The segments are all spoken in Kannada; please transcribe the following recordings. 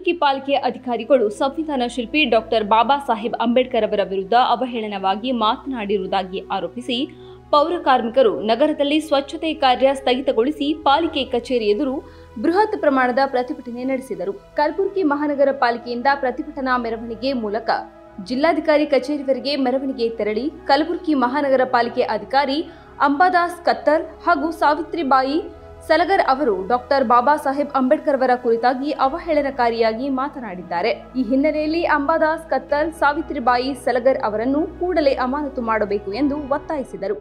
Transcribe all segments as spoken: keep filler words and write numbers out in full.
ಕಲಬುರಗಿ ಪಾಲಿಕೆ ಅಧಿಕಾರಿಗಳು ಸಂವಿಧಾನ ಶಿಲ್ಪಿ ಡಾಕ್ಟರ್ ಬಾಬಾ ಸಾಹೇಬ್ ಅಂಬೇಡ್ಕರ್ ಅವರ ವಿರುದ್ಧ ಅವಹೇಳನವಾಗಿ ಮಾತನಾಡಿರುವುದಾಗಿ ಆರೋಪಿಸಿ ಪೌರ ಕಾರ್ಮಿಕರು ನಗರದಲ್ಲಿ ಸ್ವಚ್ಛತೆ ಕಾರ್ಯ ಸ್ಥಗಿತಗೊಳಿಸಿ ಪಾಲಿಕೆ ಕಚೇರಿ ಎದುರು ಬೃಹತ್ ಪ್ರಮಾಣದ ಪ್ರತಿಭಟನೆ ನಡೆಸಿದರು. ಕಲಬುರಗಿ ಮಹಾನಗರ ಪಾಲಿಕೆಯಿಂದ ಪ್ರತಿಭಟನಾ ಮೆರವಣಿಗೆ ಮೂಲಕ ಜಿಲ್ಲಾಧಿಕಾರಿ ಕಚೇರಿವರೆಗೆ ಮೆರವಣಿಗೆ ತೆರಳಿ ಕಲಬುರಗಿ ಮಹಾನಗರ ಪಾಲಿಕೆ ಅಧಿಕಾರಿ ಅಂಬಾದಾಸ್ ಕತ್ತರ್ ಹಾಗೂ ಸಾವಿತ್ರಿಬಾಯಿ ಸಲಗರ್ ಅವರು ಡಾಕ್ಟರ್ ಬಾಬಾ ಸಾಹೇಬ್ ಅಂಬೇಡ್ಕರ್ ಅವರ ಕುರಿತಾಗಿ ಅವಹೇಳನಕಾರಿಯಾಗಿ ಮಾತನಾಡಿದ್ದಾರೆ. ಈ ಹಿನ್ನೆಲೆಯಲ್ಲಿ ಅಂಬಾದಾಸ್ ಕತ್ತರ್, ಸಾವಿತ್ರಿಬಾಯಿ ಸಲಗರ್ ಅವರನ್ನು ಕೂಡಲೇ ಅಮಾನತು ಮಾಡಬೇಕು ಎಂದು ಒತ್ತಾಯಿಸಿದರು.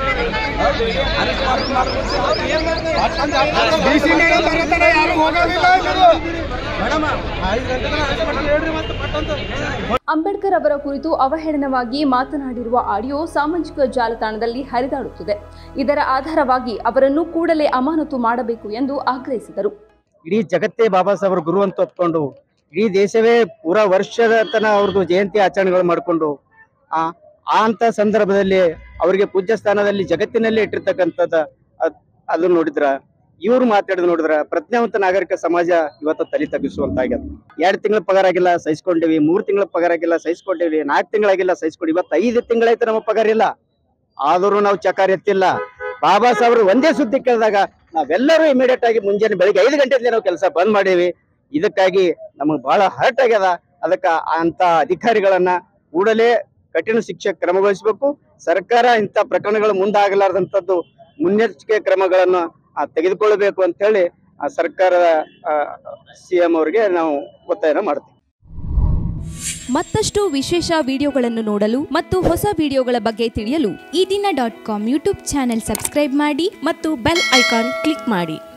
ಅಂಬೇಡ್ಕರ್ ಅವರ ಕುರಿತು ಅವಹೇಳನವಾಗಿ ಮಾತನಾಡಿರುವ ಆಡಿಯೋ ಸಾಮಾಜಿಕ ಜಾಲತಾಣದಲ್ಲಿ ಹರಿದಾಡುತ್ತಿದೆ. ಇದರ ಆಧಾರವಾಗಿ ಅವರನ್ನು ಕೂಡಲೇ ಅಮಾನತು ಮಾಡಬೇಕು ಎಂದು ಆಗ್ರಹಿಸಿದರು. ಇಡೀ ಜಗತ್ತೇ ಬಾಬಾ ಸಾಹೇಬ್ ಗುರು ಅಂತ ಒಪ್ಕೊಂಡು ಇಡೀ ದೇಶವೇ ಪೂರಾ ವರ್ಷದ ತನ ಅವ್ರದ್ದು ಜಯಂತಿ ಆಚರಣೆಗಳು ಮಾಡಿಕೊಂಡು ಆ ಅಂತ ಸಂದರ್ಭದಲ್ಲಿ ಅವರಿಗೆ ಪೂಜ್ಯ ಸ್ಥಾನದಲ್ಲಿ ಜಗತ್ತಿನಲ್ಲೇ ಇಟ್ಟಿರ್ತಕ್ಕಂಥದ್ದು ಅದು ನೋಡಿದ್ರ ಇವ್ರು ಮಾತಾಡಿದ್ ನೋಡಿದ್ರ ಪ್ರಜ್ಞಾವಂತ ನಾಗರಿಕ ಸಮಾಜ ಇವತ್ತು ತಲೆ ತಗ್ಗಿಸುವಂತಾಗ್ಯದ. ಎರಡ್ ತಿಂಗಳ ಪಗಾರ ಆಗಿಲ್ಲ ಸಹಿಸ್ಕೊಂಡಿವಿ, ಮೂರ್ ತಿಂಗಳ ಪಗಾರ ಆಗಿಲ್ಲ ಸಹಿಸ್ಕೊಂಡಿವಿ, ನಾಲ್ಕು ತಿಂಗಳಾಗಿಲ್ಲ ಸಹಿಸ್ಕೊಂಡು ಇವತ್ತು ಐದು ತಿಂಗಳಾಯ್ತು ನಮ್ಮ ಪಗಾರ ಇಲ್ಲ, ಆದ್ರೂ ನಾವು ಚಕಾರ ಎತ್ತಿಲ್ಲ. ಬಾಬಾ ಸಾಹೇಬ್ರು ಒಂದೇ ಸುದ್ದಿ ಕೇಳಿದಾಗ ನಾವೆಲ್ಲರೂ ಇಮಿಡಿಯೇಟ್ ಆಗಿ ಮುಂಜಾನೆ ಬೆಳಿಗ್ಗೆ ಐದು ಗಂಟೆಗೆ ನಾವು ಕೆಲಸ ಬಂದ್ ಮಾಡೀವಿ. ಇದಕ್ಕಾಗಿ ನಮಗ್ ಬಹಳ ಹರ್ಟ್ ಆಗ್ಯದ. ಅದಕ್ಕ ಅಂತ ಅಧಿಕಾರಿಗಳನ್ನ ಕೂಡಲೇ ಕಠಿಣ ಶಿಕ್ಷೆ ಕ್ರಮಗೊಳಿಸಬೇಕು. ಸರ್ಕಾರ ಇಂಥ ಪ್ರಕರಣಗಳು ಮುಂದಾಗಲಾರ್ದಂಥದ್ದು ಮುನ್ನೆಚ್ಚರಿಕೆ ಕ್ರಮಗಳನ್ನು ತೆಗೆದುಕೊಳ್ಳಬೇಕು ಅಂತ ಹೇಳಿ ಸರ್ಕಾರದ ಸಿಎಂ ಅವರಿಗೆ ನಾವು ಒತ್ತಾಯ ಮಾಡ್ತೀವಿ. ಮತ್ತಷ್ಟು ವಿಶೇಷ ವಿಡಿಯೋಗಳನ್ನು ನೋಡಲು ಮತ್ತು ಹೊಸ ವಿಡಿಯೋಗಳ ಬಗ್ಗೆ ತಿಳಿಯಲು ಈ ದಿನ dot com YouTube channel subscribe ಮಾಡಿ ಮತ್ತು ಬೆಲ್ ಐಕಾನ್ ಕ್ಲಿಕ್ ಮಾಡಿ.